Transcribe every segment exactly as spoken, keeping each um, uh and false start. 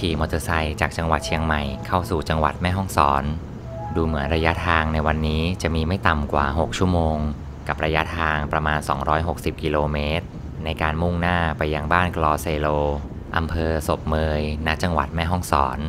ขี่มอเตอร์ไซค์จากจังหวัดเชียงใหม่เข้าสู่จังหวัดแม่ฮ่องสอนดูเหมือนระยะทางในวันนี้จะมีไม่ต่ำกว่าหกชั่วโมงกับระยะทางประมาณสองร้อยหกสิบกิโลเมตรในการมุ่งหน้าไปยังบ้านกลอเซโลอำเภอศพเมยณจังหวัดแม่ฮ่องสอน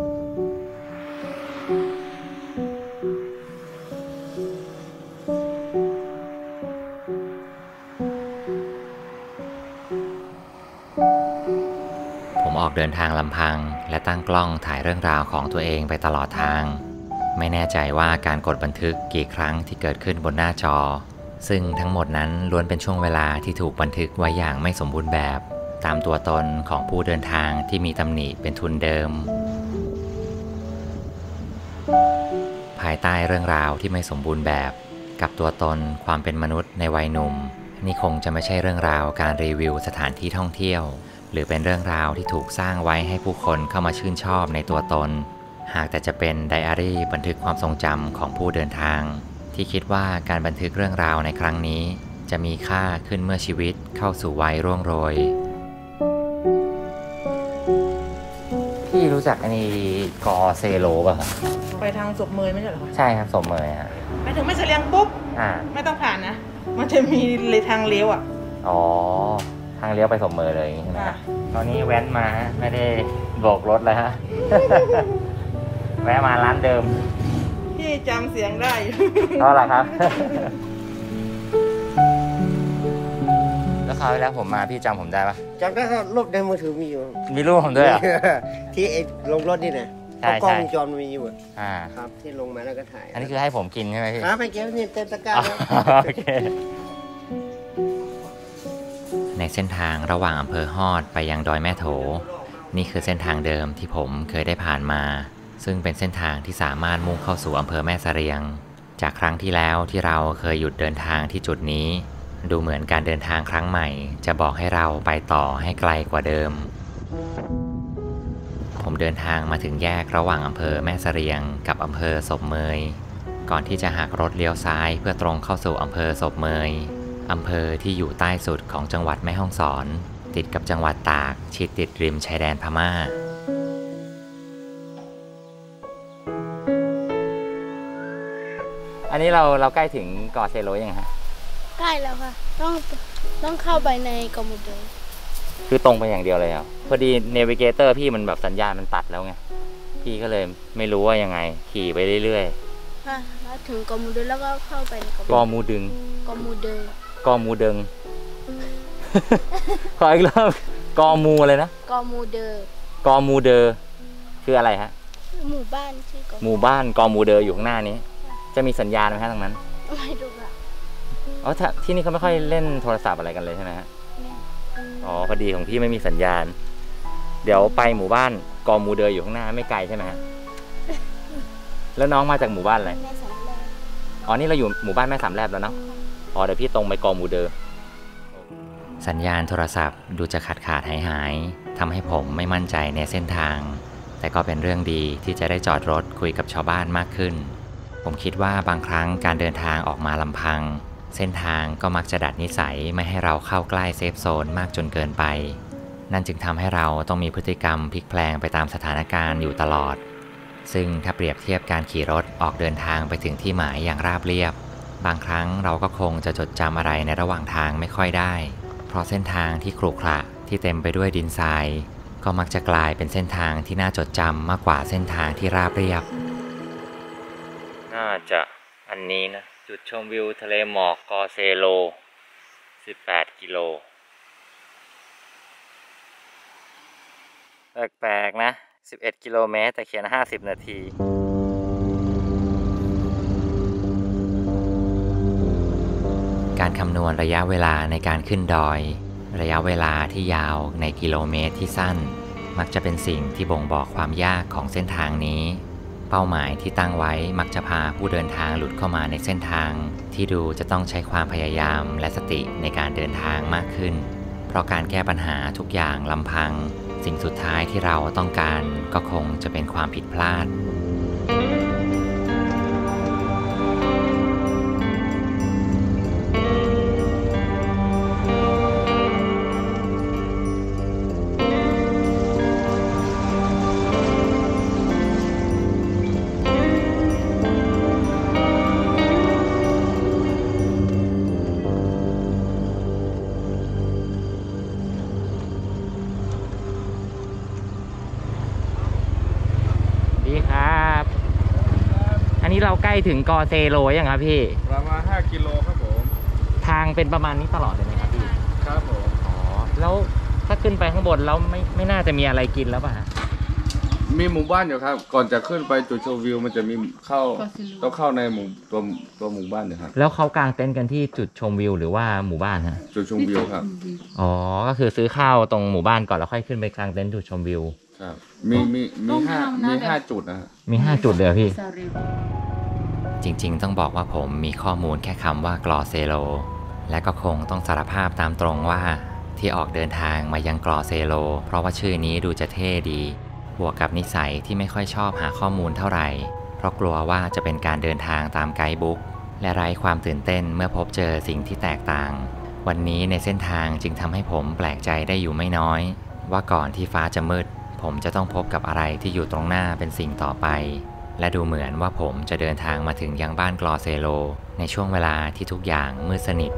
ผมออกเดินทางลำพังและตั้งกล้องถ่ายเรื่องราวของตัวเองไปตลอดทางไม่แน่ใจว่าการกดบันทึกกี่ครั้งที่เกิดขึ้นบนหน้าจอซึ่งทั้งหมดนั้นล้วนเป็นช่วงเวลาที่ถูกบันทึกไว้อย่างไม่สมบูรณ์แบบตามตัวตนของผู้เดินทางที่มีตำหนิเป็นทุนเดิมภายใต้เรื่องราวที่ไม่สมบูรณ์แบบกับตัวตนความเป็นมนุษย์ในวัยหนุ่มนี่คงจะไม่ใช่เรื่องราวการรีวิวสถานที่ท่องเที่ยวหรือเป็นเรื่องราวที่ถูกสร้างไว้ให้ผู้คนเข้ามาชื่นชอบในตัวตนหากแต่จะเป็นไดอารี่บันทึกความทรงจำของผู้เดินทางที่คิดว่าการบันทึกเรื่องราวในครั้งนี้จะมีค่าขึ้นเมื่อชีวิตเข้าสู่วัยร่วงโรยพี่รู้จักอันนี้กอเซโลป่ะครับไปทางศพเมยไม่ใช่เหรอใช่ครับศพเมยฮะไปถึงไม่เฉลียงปุ๊บอ่าไม่ต้องผ่านนะมันจะมีเลยทางเลี้ยวอ่ะอ๋อทางเลี้ยวไปศพเมยเลยใช่ไหมตอนนี้แว้นมาไม่ได้โบกรถเลยฮะ แวะมาร้านเดิมพี่จำเสียงได้เพราะอะไรครับ แล้วคราวที่แล้วผมมาพี่จำผมได้ปะจำได้ครับรูปในมือถือมีอยู่มีรูปผมด้วยอ่ะที่ไอ้ลงรถนี่นะใช่กล้องวงจรมีอยู่อ่าครับที่ลงมาแล้วก็ถ่ายอันนี้คือให้ผมกินใช่ไหมพี่ครับไปเก็บนี่เต็มตะกร้าโอเคในเส้นทางระหว่างอำเภอฮอดไปยังดอยแม่โถนี่คือเส้นทางเดิมที่ผมเคยได้ผ่านมาซึ่งเป็นเส้นทางที่สามารถมุ่งเข้าสู่อำเภอแม่เสรียงจากครั้งที่แล้วที่เราเคยหยุดเดินทางที่จุดนี้ดูเหมือนการเดินทางครั้งใหม่จะบอกให้เราไปต่อให้ไกลกว่าเดิมผมเดินทางมาถึงแยกระหว่างอำเภอแม่เสรียงกับอำเภอศพเมยก่อนที่จะหักรถเลี้ยวซ้ายเพื่อตรงเข้าสู่อำเภอศพเมยอำเภอที่อยู่ใต้สุดของจังหวัดแม่ฮ่องสอนติดกับจังหวัดตากชิดติดริมชายแดนพม่าอันนี้เราเราใกล้ถึงเกาะเซโลยังฮะใกล้แล้วค่ะต้องต้องเข้าไปในกอมูเดอร์คือตรงไปอย่างเดียวเลยอ่ะพอดีเนวิเกเตอร์พี่มันแบบสัญญาณมันตัดแล้วไงพี่ก็เลยไม่รู้ว่ายังไงขี่ไปเรื่อยๆค่ะแล้วถึงกอมูเดอร์แล้วก็เข้าไปในกอมูดึงกอมูเดอร์กอมูเดิงขออีกรอบกอมูอะไรนะกอมูเดอร์กอมูเดอร์คืออะไรฮะหมู่บ้านชื่อกอหมู่บ้านกอมูเดอร์อยู่ข้างหน้านี้จะมีสัญญาณไหมฮะตรงนั้นไม่ดูค่ะอ๋อที่นี่เขาไม่ค่อยเล่นโทรศัพท์อะไรกันเลยใช่ไหมฮะอ๋อพอดีของพี่ไม่มีสัญญาณเดี๋ยวไปหมู่บ้านกอมูเดอร์อยู่ข้างหน้าไม่ไกลใช่ไหมฮะแล้วน้องมาจากหมู่บ้านอะไรอ๋อนี่เราอยู่หมู่บ้านแม่สามแลบแล้วเนาะอ๋อเดี๋ยวพี่ตรงไปกอมูเดอร์สัญญาณโทรศัพท์ดูจะขาดขาดหายหายทำให้ผมไม่มั่นใจในเส้นทางแต่ก็เป็นเรื่องดีที่จะได้จอดรถคุยกับชาวบ้านมากขึ้นผมคิดว่าบางครั้งการเดินทางออกมาลำพังเส้นทางก็มักจะดัดนิสัยไม่ให้เราเข้าใกล้เซฟโซนมากจนเกินไปนั่นจึงทำให้เราต้องมีพฤติกรรมพลิกแพลงไปตามสถานการณ์อยู่ตลอดซึ่งถ้าเปรียบเทียบการขี่รถออกเดินทางไปถึงที่หมายอย่างราบเรียบบางครั้งเราก็คงจะจดจำอะไรในระหว่างทางไม่ค่อยได้เพราะเส้นทางที่ขรุขระที่เต็มไปด้วยดินทรายก็มักจะกลายเป็นเส้นทางที่น่าจดจำมากกว่าเส้นทางที่ราบเรียบน่าจะอันนี้นะจุดชมวิวทะเลหมอกกอเซโลสิบแปดกิโลแปลกๆนะสิบเอ็ดกิโลเมตรแต่เขียนห้าสิบนาทีการคำนวณระยะเวลาในการขึ้นดอยระยะเวลาที่ยาวในกิโลเมตรที่สั้นมักจะเป็นสิ่งที่บ่งบอกความยากของเส้นทางนี้เป้าหมายที่ตั้งไว้มักจะพาผู้เดินทางหลุดเข้ามาในเส้นทางที่ดูจะต้องใช้ความพยายามและสติในการเดินทางมากขึ้นเพราะการแก้ปัญหาทุกอย่างลำพังสิ่งสุดท้ายที่เราต้องการก็คงจะเป็นความผิดพลาดดีครับ อันนี้เราใกล้ถึงกอเซโลยังครับพี่ประมาณห้ากิโลครับผมทางเป็นประมาณนี้ตลอดเลยไหมครับพี่ครับผมอ๋อแล้วถ้าขึ้นไปข้างบนแล้วไม่ไม่น่าจะมีอะไรกินแล้วป่ะฮะมีหมู่บ้านอยู่ครับก่อนจะขึ้นไปจุดชมวิวมันจะมีเข้าต้องเข้าในหมู่ตัวตัวหมู่บ้านอยู่ครับแล้วเขากางเต็นท์กันที่จุดชมวิวหรือว่าหมู่บ้านฮะจุดชมวิวครับอ๋อก็คือซื้อข้าวตรงหมู่บ้านก่อนแล้วค่อยขึ้นไปกางเต็นท์จุดชมวิวครับมีมีมีห้ามีห้าจุดนะมีห้าจุดเลยพี่จริงๆต้องบอกว่าผมมีข้อมูลแค่คำว่ากลอเซโลและก็คงต้องสารภาพตามตรงว่าที่ออกเดินทางมายังกลอเซโลเพราะว่าชื่อนี้ดูจะเท่ดีบวกกับนิสัยที่ไม่ค่อยชอบหาข้อมูลเท่าไหร่เพราะกลัวว่าจะเป็นการเดินทางตามไกด์บุ๊กและไร้ความตื่นเต้นเมื่อพบเจอสิ่งที่แตกต่างวันนี้ในเส้นทางจึงทำให้ผมแปลกใจได้อยู่ไม่น้อยว่าก่อนที่ฟ้าจะมืดผมจะต้องพบกับอะไรที่อยู่ตรงหน้าเป็นสิ่งต่อไปและดูเหมือนว่าผมจะเดินทางมาถึงยังบ้านกลอเซโลในช่วงเวลาที่ทุกอย่างมืดสนิท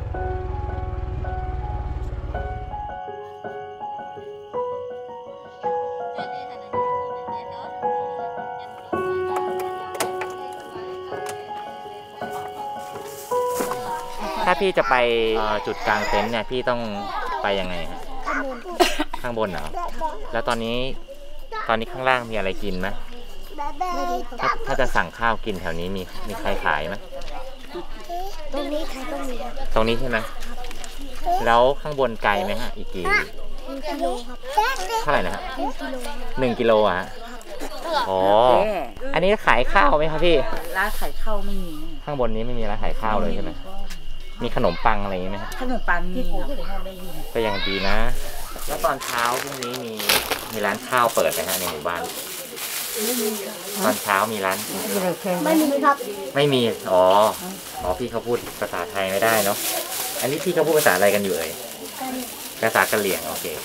ถ้าพี่จะไปจุดกลางเต็นท์เนี่ยพี่ต้องไปยังไงฮะข้างบนเหรอแล้วตอนนี้ตอนนี้ข้างล่างมีอะไรกินไหมถ้าถ้าจะสั่งข้าวกินแถวนี้มีมีใครขายไหมตรงนี้ใครต้องมีตรงนี้ใช่ไหมแล้วข้างบนไกลไหมฮะอีกกี่กิโลครับเท่าไหร่นะฮะหนึ่งกิโลอ่ะอ๋ออันนี้ขายข้าวไหมครับพี่ร้านขายข้าวไม่มีข้างบนนี้ไม่มีร้านขายข้าวเลยใช่ไหมมีขนมปังอะไรอย่างนี้ไหมขนมปังมีก็ยังดีนะแล้วตอนเช้าพรุ่งนี้มีมีร้านข้าวเปิดไหมฮะในหมู่บ้านตอนเช้ามีร้านไม่มีครับไม่มีอ๋ออ๋อพี่เขาพูดภาษาไทยไม่ได้เนาะอันนี้พี่เขาพูดภาษาอะไรกันอยู่เอ่ยภาษากะเหรี่ยงโอเค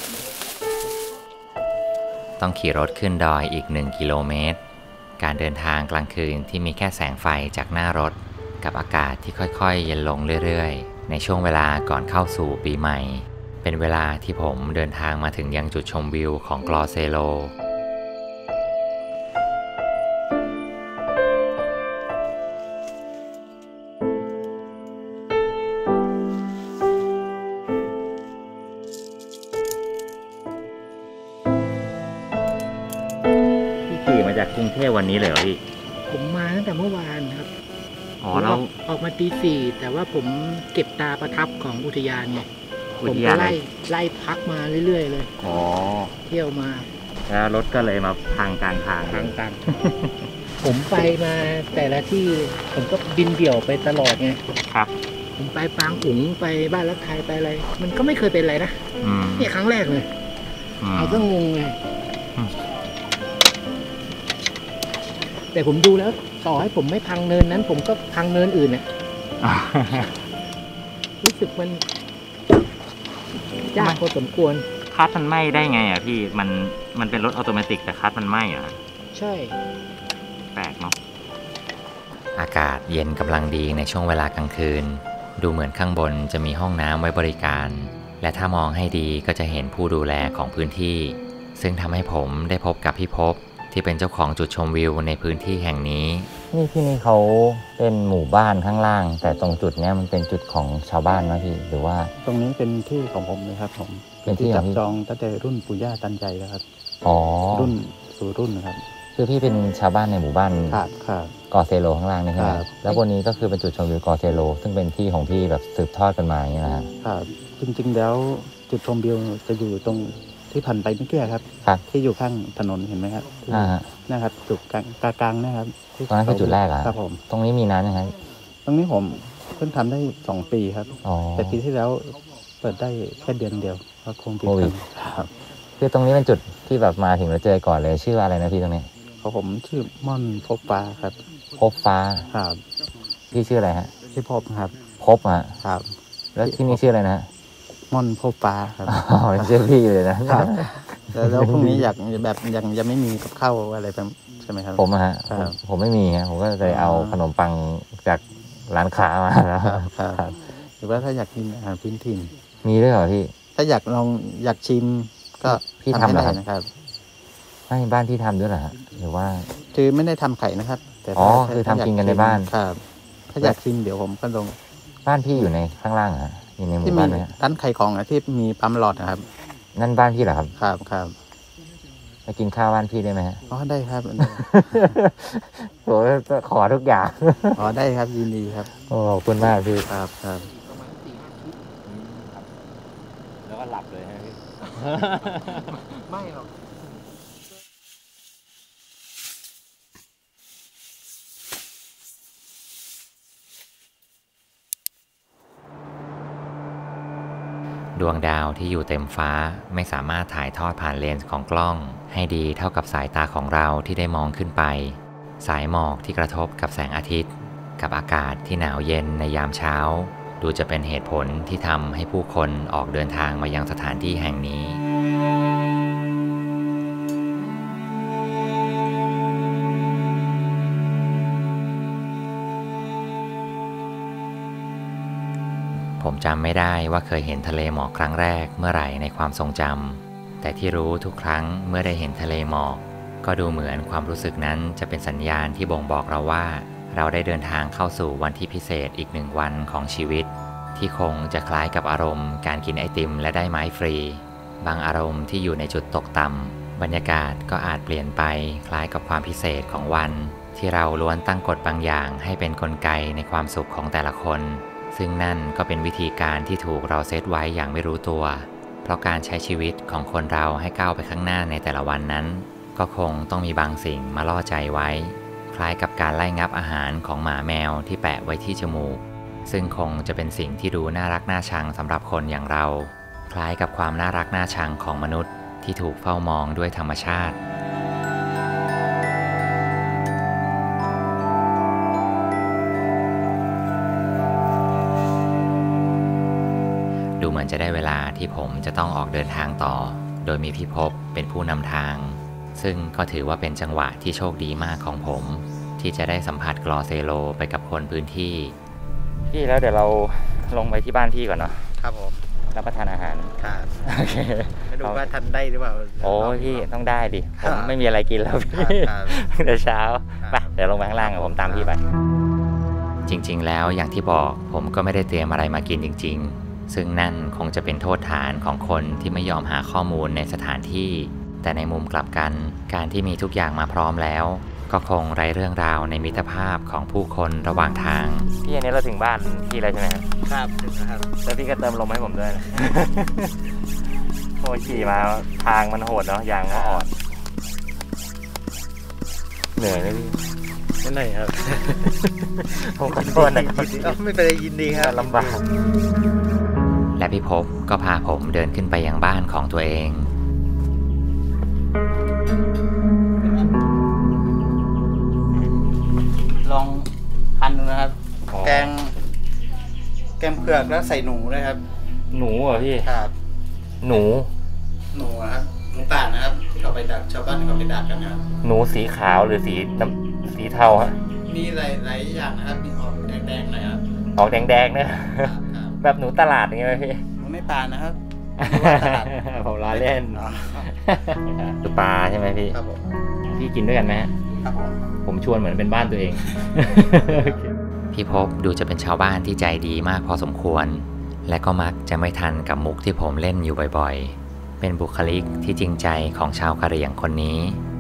ต้องขี่รถขึ้นดอยอีกหนึ่งกิโลเมตรการเดินทางกลางคืนที่มีแค่แสงไฟจากหน้ารถกับอากาศที่ค่อยๆเย็นลงเรื่อยๆในช่วงเวลาก่อนเข้าสู่ปีใหม่เป็นเวลาที่ผมเดินทางมาถึงยังจุดชมวิวของกลอเซโลพี่ขี่มาจากกรุงเทพวันนี้เลยเหรอพี่ผมมาตั้งแต่เมื่อวานครับอ๋อแล้วออกมาตีสี่แต่ว่าผมเก็บตาประทับของอุทยานไงผมก็ไล่ไล่พักมาเรื่อยๆเลยอ๋อเที่ยวมาแล้วรถก็เลยมาพังกลางทางพังกลางผมไปมาแต่ละที่ผมก็บินเดี่ยวไปตลอดไงครับผมไปปางอุ๋งไปบ้านรักไทยไปอะไรมันก็ไม่เคยเป็นอะไรนะเนี่ยครั้งแรกเลยเอาก็งงไงแต่ผมดูแล้วต่อให้ผมไม่พังเนินนั้นผมก็พังเนินอื่นเนี่ยรู้สึกมันยากพอสมควรคัสมันไหม้ได้ไงอ่ะพี่มันมันเป็นรถออโตเมติกแต่คัสมันไหม้อ่ะใช่แปลกเนาะอากาศเย็นกำลังดีในช่วงเวลากลางคืนดูเหมือนข้างบนจะมีห้องน้ำไว้บริการและถ้ามองให้ดีก็จะเห็นผู้ดูแลของพื้นที่ซึ่งทำให้ผมได้พบกับพี่ภพที่เป็นเจ้าของจุดชมวิวในพื้นที่แห่งนี้นี่ที่นี่เขาเป็นหมู่บ้านข้างล่างแต่ตรงจุดนี้มันเป็นจุดของชาวบ้านนะพี่หรือว่าตรงนี้เป็นที่ของผมเลยครับผมเป็นที่จับจองตั้งแต่รุ่นปู่ย่าตายายแล้วครับอ๋อรุ่นสู่รุ่นนะครับคือพี่เป็นชาวบ้านในหมู่บ้านครับครับกอเซโลข้างล่างนี่ใช่ไหมแล้วบนนี้ก็คือเป็นจุดชมวิวกอเซโลซึ่งเป็นที่ของพี่แบบสืบทอดกันมาอย่างนี้นะครับครับจริงๆแล้วจุดชมวิวจะอยู่ตรงที่ผ่านไปเมื่อกี้ครับที่อยู่ข้างถนนเห็นไหมครับนะครับจุดกลางกลางนะครับตรงนั้นคือจุดแรกอ่ะครับผมตรงนี้มีน้ำยังไงตรงนี้ผมเพิ่งทำได้สองปีครับแต่ปีที่แล้วเปิดได้แค่เดือนเดียวเพราะโควิดครับคือตรงนี้เป็นจุดที่แบบมาถึงแล้วเจอก่อนเลยชื่ออะไรนะพี่ตรงนี้ของผมชื่อม่อนพบฟ้าครับพบฟ้าครับพี่ชื่ออะไรฮะชื่อพบครับพบฮะครับแล้วที่นี่ชื่ออะไรนะม่อนพบฟ้าครับอ๋อชื่อพี่เลยนะครับแล้วพรุ่งนี้อยากแบบยังยังไม่มีกับข้าวอะไรใช่ไหมครับผมฮะผมไม่มีฮะผมก็เลยเอาขนมปังจากร้านค้ามาแล้วครับหรือว่าถ้าอยากกินอาหารพื้นถิ่นมีด้วยเหรอพี่ถ้าอยากลองอยากชิมก็พี่ทำได้นะครับไม่บ้านที่ทำด้วยเหรอหรือว่าคือไม่ได้ทำไข่นะครับ แต่อ๋อถ้าคือถ้าทำกินกันในบ้านครับถ้าอยากชิมเดี๋ยวผมก็ลงบ้านพี่อยู่ในข้างล่างเหรออยู่ในหมู่ที่มีบ้านไหมฮะร้านไข่ของอะที่มีปั๊มหลอดนะครับนั่นบ้านพี่เหรอครับครับครับไปกินข้าวบ้านพี่ได้ไหมฮะอ๋อได้ครับโหขอทุกอย่างอ๋อได้ครับยินดีครับโอ้ขอบคุณมากพี่ครับครับแล้วก็หลับเลยฮะพี่ไม่หรอกดวงดาวที่อยู่เต็มฟ้าไม่สามารถถ่ายทอดผ่านเลนส์ของกล้องให้ดีเท่ากับสายตาของเราที่ได้มองขึ้นไป สายหมอกที่กระทบกับแสงอาทิตย์กับอากาศที่หนาวเย็นในยามเช้าดูจะเป็นเหตุผลที่ทำให้ผู้คนออกเดินทางมายังสถานที่แห่งนี้ผมจำไม่ได้ว่าเคยเห็นทะเลหมอกครั้งแรกเมื่อไหร่ในความทรงจำแต่ที่รู้ทุกครั้งเมื่อได้เห็นทะเลหมอกก็ดูเหมือนความรู้สึกนั้นจะเป็นสัญญาณที่บ่งบอกเราว่าเราได้เดินทางเข้าสู่วันที่พิเศษอีกหนึ่งวันของชีวิตที่คงจะคล้ายกับอารมณ์การกินไอติมและได้ไม้ฟรีบางอารมณ์ที่อยู่ในจุดตกต่ำบรรยากาศก็อาจเปลี่ยนไปคล้ายกับความพิเศษของวันที่เราล้วนตั้งกฎบางอย่างให้เป็นกลไกในความสุขของแต่ละคนซึ่งนั่นก็เป็นวิธีการที่ถูกเราเซตไว้อย่างไม่รู้ตัวเพราะการใช้ชีวิตของคนเราให้ก้าวไปข้างหน้าในแต่ละวันนั้นก็คงต้องมีบางสิ่งมาล่อใจไว้คล้ายกับการไล่งับอาหารของหมาแมวที่แปะไว้ที่จมูกซึ่งคงจะเป็นสิ่งที่ดูน่ารักน่าชังสำหรับคนอย่างเราคล้ายกับความน่ารักน่าชังของมนุษย์ที่ถูกเฝ้ามองด้วยธรรมชาติดูเหมือนจะได้เวลาที่ผมจะต้องออกเดินทางต่อโดยมีพี่ภพเป็นผู้นำทางซึ่งก็ถือว่าเป็นจังหวะที่โชคดีมากของผมที่จะได้สัมผัสกลอเซโลไปกับคนพื้นที่พี่แล้วเดี๋ยวเราลงไปที่บ้านพี่ก่อนเนาะครับผมรับประทานอาหารครับโอเคไม่รู้ว่าทันได้หรือเปล่าโอ้พี่ต้องได้ดิผมไม่มีอะไรกินแล้วพี่ครับเดี๋ยวเช้าครับไปเดี๋ยวลงไปข้างล่างกับผมตามพี่ไปจริงๆแล้วอย่างที่บอกผมก็ไม่ได้เตรียมอะไรมากินจริงๆซึ่งนั่นคงจะเป็นโทษฐานของคนที่ไม่ยอมหาข้อมูลในสถานที่แต่ในมุมกลับกันการที่มีทุกอย่างมาพร้อมแล้วก็คงไร้เรื่องราวในมิตรภาพของผู้คนระหว่างทางพี่อันนี้เราถึงบ้านพี่แล้วใช่ไหมครับครับถึงนะครับแล้วพี่ก็เติมลมให้ผมด้วยนะ โอ้ขี่มาทางมันโหดเนาะยางก็อ่อนเหนื่อยเลยพี่ไม่ไหนครับผมขอโทษนะครับไม่เป็นไรยินดีครับลำบากและพี่ภพก็พาผมเดินขึ้นไปยังบ้านของตัวเองลองพันดูนะครับ แกง แกงเผือกแล้วใส่หนูนะครับหนูเหรอพี่ครับหนูหนูนะครับหนูป่านะครับที่เขาไปดักชาวบ้านที่เขาไปดักกันนะครับหนูสีขาวหรือสีน้ำสีเทาฮะมีหลายหลายอย่างนะครับมีออกแดงๆหน่อยครับออกแดงๆเนี่ยครับแบบหนูตลาดอย่างเงี้ยไหมพี่หนูไม่ป่านะครับผมล้อเล่นอ๋อคือปลาใช่ไหมพี่ครับผมพี่กินด้วยกันไหมฮะครับผมผมชวนเหมือนเป็นบ้านตัวเอง พี่ภพดูจะเป็นชาวบ้านที่ใจดีมากพอสมควร และก็มักจะไม่ทันกับมุกที่ผมเล่นอยู่บ่อยๆ เป็นบุคลิกที่จริงใจของชาวกะเหรี่ยงคนนี้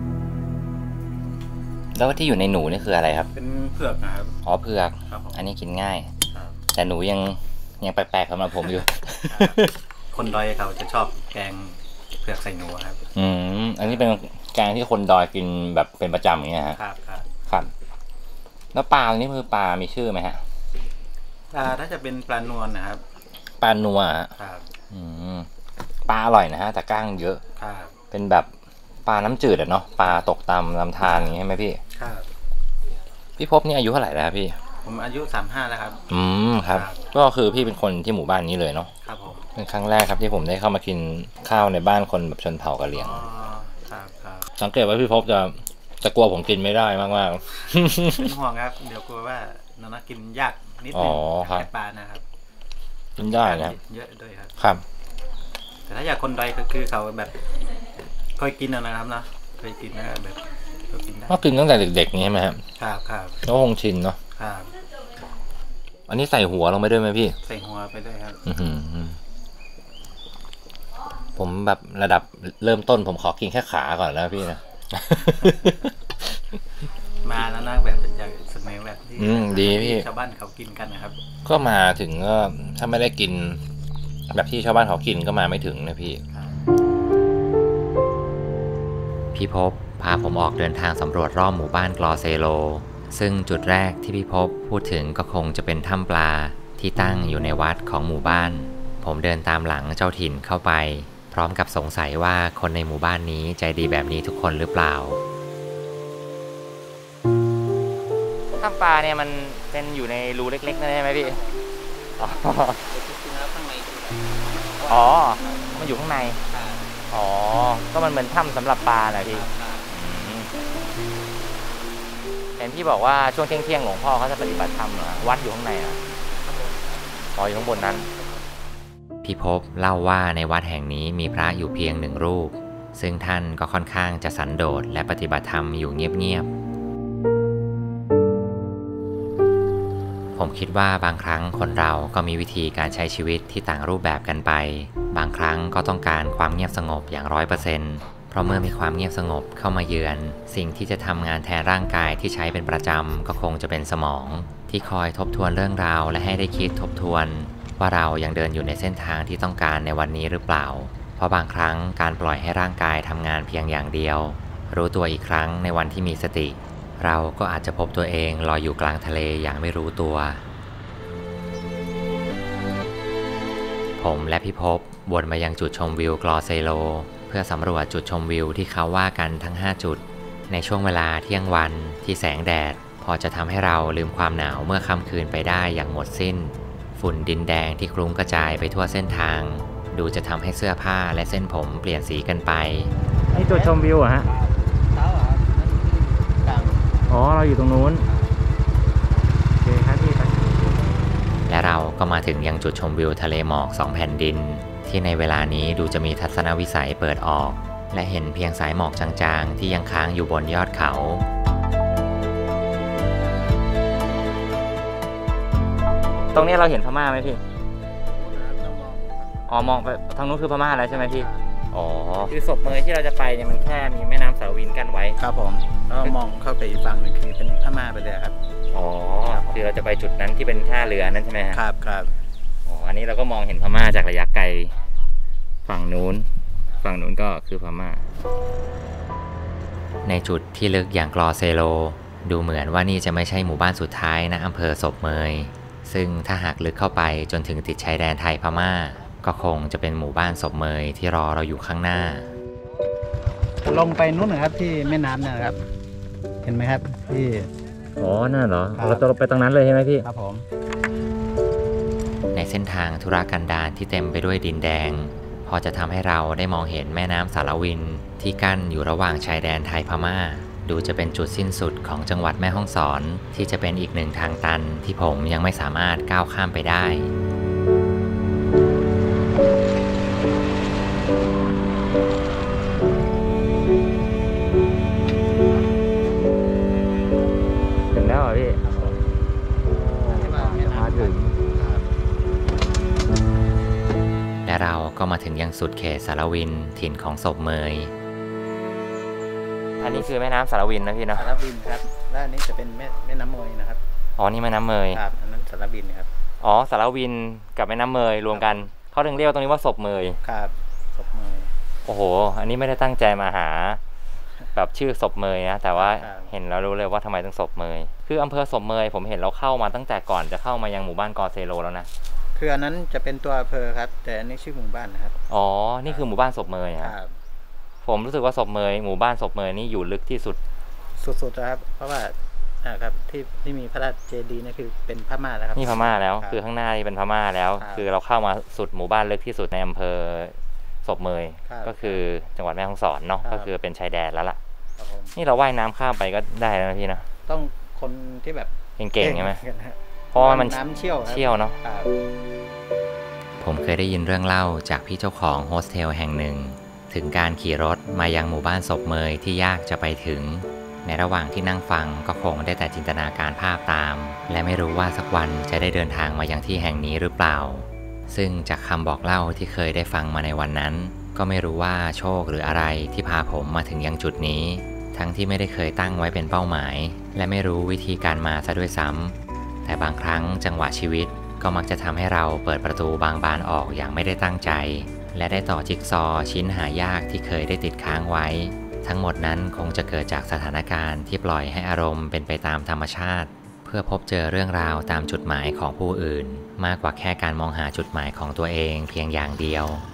แล้วที่อยู่ในหนูนี่คืออะไรครับเป็นเผือกนะครับอ๋อเผือกครับผมอันนี้กินง่ายครับแต่หนูยังยังแปลกๆสำหรับผมอยู่คนดอยเขาจะชอบแกงเผือกใส่หนูครับอืมอันนี้เป็นแกงที่คนดอยกินแบบเป็นประจำอย่างเงี้ยฮะครับครับครับ แล้วปลาอันนี้คือปลามีชื่อไหมฮะปลาถ้าจะเป็นปลานวลนะครับปลานัวฮะครับอืมปลาอร่อยนะฮะแต่ก้างเยอะครับเป็นแบบปลาน้ำจืดอะเนาะปลาตกตามลำธารอย่างงี้ใช่ไหมพี่ครับพี่ภพนี่อายุเท่าไหร่แล้วครับพี่ผมอายุสามห้าแล้วครับอืมครับครับก็คือพี่เป็นคนที่หมู่บ้านนี้เลยเนาะครับผมเป็นครั้งแรกครับที่ผมได้เข้ามากินข้าวในบ้านคนแบบชนเผ่ากะเหรี่ยงอ๋อครับครับสังเกตว่าพี่ภพจะจะกลัวผมกินไม่ได้มากเป็นห่วงครับ เดี๋ยวกลัวว่าน้องนักกินยากนิดอ๋นึอง ครับแค่ปลานะครับๆกินได้นะครับเยอะด้วยครับครับแต่ถ้าอยากคนดอยก็คือเขาแบบเคยกินอะนะครับเนาะเคยกินนะแบบก็กินได้ก็กินตั้งแต่เด็กๆนี่ใช่ไหมครับครับครับก็คงชินเนาะครับอันนี้ใส่หัวลงไปด้วยไหมพี่ใส่หัวไปด้วยครับอือหือผมแบบระดับเริ่มต้นผมขอกินแค่ขาก่อนแล้วพี่นะมาแล้วนะแบบเป็นอย่างเสนอแบบที่อืมดีพี่ชาวบ้านเขากินกันนะครับก็มาถึงก็ถ้าไม่ได้กิน แบบที่ชาวบ้านเขากินก็มาไม่ถึงนะพี่ พี่พบพาผมออกเดินทางสำรวจรอบหมู่บ้านกลอเซโลซึ่งจุดแรกที่พี่พบพูดถึงก็คงจะเป็นถ้ำปลาที่ตั้งอยู่ในวัดของหมู่บ้านผมเดินตามหลังเจ้าถิ่นเข้าไปพร้อมกับสงสัยว่าคนในหมู่บ้านนี้ใจดีแบบนี้ทุกคนหรือเปล่าถ้ำปลาเนี่ยมันเป็นอยู่ในรูเล็กๆนั่นใช่ไหมพี่อ๋ออ๋อมันอยู่ข้างในอ๋อก็มันเหมือนถ้ำสำหรับปลานะพี่เห็นพี่บอกว่าช่วงเที่ยงๆหลวงพ่อเขาจะปฏิบัติธรรมเหรอวัดอยู่ข้างในอ่ะอ๋ออยู่ข้างบนนั้นพี่พบเล่าว่าในวัดแห่งนี้มีพระอยู่เพียงหนึ่งรูปซึ่งท่านก็ค่อนข้างจะสันโดษและปฏิบัติธรรมอยู่เงียบๆผมคิดว่าบางครั้งคนเราก็มีวิธีการใช้ชีวิตที่ต่างรูปแบบกันไปบางครั้งก็ต้องการความเงียบสงบอย่างร้อยเปอร์เซ็นต์เพราะเมื่อมีความเงียบสงบเข้ามาเยือนสิ่งที่จะทำงานแทนร่างกายที่ใช้เป็นประจำก็คงจะเป็นสมองที่คอยทบทวนเรื่องราวและให้ได้คิดทบทวนว่าเรายังเดินอยู่ในเส้นทางที่ต้องการในวันนี้หรือเปล่าเพราะบางครั้งการปล่อยให้ร่างกายทำงานเพียงอย่างเดียวรู้ตัวอีกครั้งในวันที่มีสติเราก็อาจจะพบตัวเองลอยอยู่กลางทะเลอย่างไม่รู้ตัวผมและพี่พบวนมายังจุดชมวิวกลอเซโลเพื่อสำรวจจุดชมวิวที่เขาว่ากันทั้งห้าจุดในช่วงเวลาเที่ยงวันที่แสงแดดพอจะทำให้เราลืมความหนาวเมื่อค่ำคืนไปได้อย่างหมดสิ้นฝุ่นดินแดงที่คลุ้งกระจายไปทั่วเส้นทางดูจะทำให้เสื้อผ้าและเส้นผมเปลี่ยนสีกันไปนี่จุดชมวิวอะฮะอ๋อเราอยู่ตรงนู้นโอเคครับพี่ไปและเราก็มาถึงยังจุดชมวิวทะเลหมอกสองแผ่นดินที่ในเวลานี้ดูจะมีทัศนวิสัยเปิดออกและเห็นเพียงสายหมอกจางๆที่ยังค้างอยู่บนยอดเขาตรงนี้เราเห็นพม่าไหมพี่อ๋อมองไปทางนู้นคือพม่าแล้วใช่ไหมพี่อ๋อคือศพเมยที่เราจะไปเนี่ยมันแค่มีแม่น้ำสารวินกั้นไว้ครับผมแล้วมองเข้าไปอีกฝั่งหนึ่งคือเป็นพม่าไปเลยครับอ๋อคือเราจะไปจุดนั้นที่เป็นท่าเรือนั่นใช่ไหมครับครับอ๋ออันนี้เราก็มองเห็นพม่าจากระยะไกลฝั่งนู้นฝั่งนู้นก็คือพม่าในจุดที่ลึกอย่างกลอเซโลดูเหมือนว่านี่จะไม่ใช่หมู่บ้านสุดท้ายนะอำเภอศพเมยซึ่งถ้าหากลึกเข้าไปจนถึงติดชายแดนไทยพม่าก็คงจะเป็นหมู่บ้านศพเมยที่รอเราอยู่ข้างหน้าลงไปนู้นนะครับที่แม่น้ำนะครับเห็นไหมครับที่อ๋อนั่นเหรอเราจะไปตรงนั้นเลยใช่ไหมพี่ครับผมในเส้นทางธุรกันดารที่เต็มไปด้วยดินแดงพอจะทำให้เราได้มองเห็นแม่น้ำสารวินที่กั้นอยู่ระหว่างชายแดนไทยพม่าดูจะเป็นจุดสิ้นสุดของจังหวัดแม่ฮ่องสอนที่จะเป็นอีกหนึ่งทางตันที่ผมยังไม่สามารถก้าวข้ามไปได้ถึงแล้วเหรอพี่มาถึงและเราก็มาถึงยังสุดเขตสารวินถิ่นของศพเมยอันนี้คือแม่น้ำสารวินนะพี่เนาะสารวินครับและอันนี้จะเป็นแม่แม่น้ำเมยนะครับอ๋อนี่แม่น้ำเมยครับอันนั้นสารวินครับอ๋อสารวินกับแม่น้ำเมยรวมกันเขาถึงเรียกตรงนี้ว่าศพเมยครับศพเมยโอ้โหอันนี้ไม่ได้ตั้งใจมาหาแบบชื่อศพเมยนะแต่ว่าเห็นแล้วรู้เลยว่าทำไมต้องศพเมยคืออำเภอศพเมยผมเห็นเราเข้ามาตั้งแต่ก่อนจะเข้ามายังหมู่บ้านกอเซโลแล้วนะคืออันนั้นจะเป็นตัวอำเภอครับแต่อันนี้ชื่อหมู่บ้านนะครับอ๋อนี่คือหมู่บ้านศพเมยครับผมรู้สึกว่าศพเมยหมู่บ้านศพเมยนี่อยู่ลึกที่สุดสุดๆนะครับเพราะว่าครับที่ที่มีพระราชเจดีย์นี่คือเป็นพม่าแล้วครับนี่พม่าแล้วคือข้างหน้านี่เป็นพม่าแล้วคือเราเข้ามาสุดหมู่บ้านลึกที่สุดในอำเภอศพเมยก็คือจังหวัดแม่ฮ่องสอนเนาะก็คือเป็นชายแดนแล้วล่ะนี่เราว่ายน้ำข้ามไปก็ได้แล้วนะพี่นะต้องคนที่แบบเก่งๆใช่ไหมเพราะมันน้ำเชี่ยวเชี่ยวเนาะผมเคยได้ยินเรื่องเล่าจากพี่เจ้าของโฮสเทลแห่งหนึ่งถึงการขี่รถมายังหมู่บ้านศพเมยที่ยากจะไปถึงในระหว่างที่นั่งฟังก็คงได้แต่จินตนาการภาพตามและไม่รู้ว่าสักวันจะได้เดินทางมายังที่แห่งนี้หรือเปล่าซึ่งจากคำบอกเล่าที่เคยได้ฟังมาในวันนั้นก็ไม่รู้ว่าโชคหรืออะไรที่พาผมมาถึงยังจุดนี้ทั้งที่ไม่ได้เคยตั้งไว้เป็นเป้าหมายและไม่รู้วิธีการมาซะด้วยซ้ำแต่บางครั้งจังหวะชีวิตก็มักจะทำให้เราเปิดประตูบางบานออกอย่างไม่ได้ตั้งใจและได้ต่อจิ๊กซอว์ชิ้นหายากที่เคยได้ติดค้างไว้ทั้งหมดนั้นคงจะเกิดจากสถานการณ์ที่ปล่อยให้อารมณ์เป็นไปตามธรรมชาติเพื่อพบเจอเรื่องราวตามจุดหมายของผู้อื่นมากกว่าแค่การมองหาจุดหมายของตัวเองเพียงอย่างเดียว